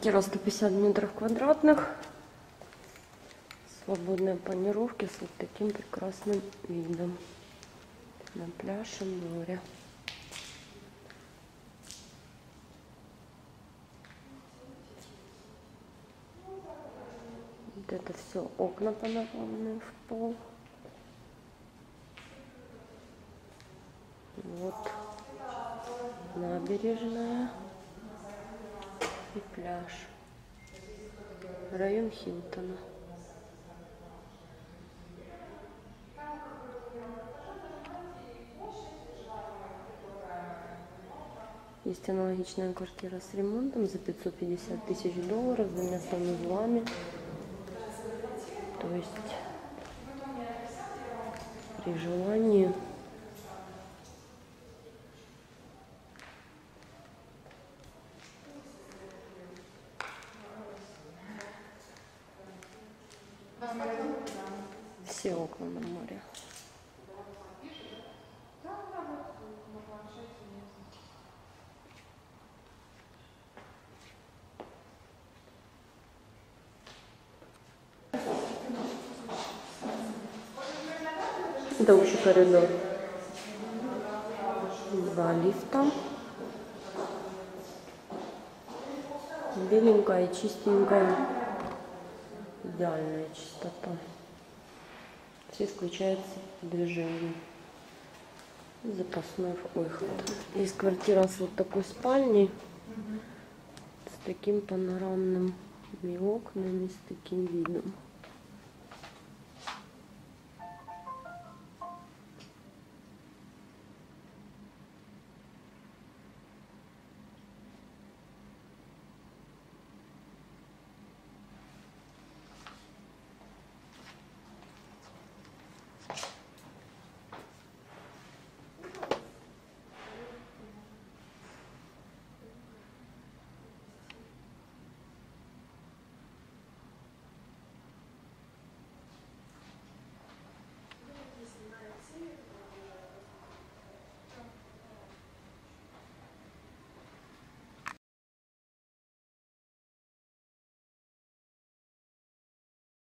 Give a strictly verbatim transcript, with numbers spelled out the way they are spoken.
Квартира сто пятьдесят метров квадратных. Свободные планировки с вот таким прекрасным видом на пляж и море. Вот это все окна панорамные в пол. Вот набережная и пляж. Район Хилтона. Есть аналогичная квартира с ремонтом за пятьсот пятьдесят тысяч долларов, с двумя санузлами. То есть при желании все окна на море. Это общий коридор. Два лифта. Беленькая и чистенькая. Идеальная чистота. Все исключается движение. Запасной выход. Есть квартира с вот такой спальней. С таким панорамным окнами, с таким видом.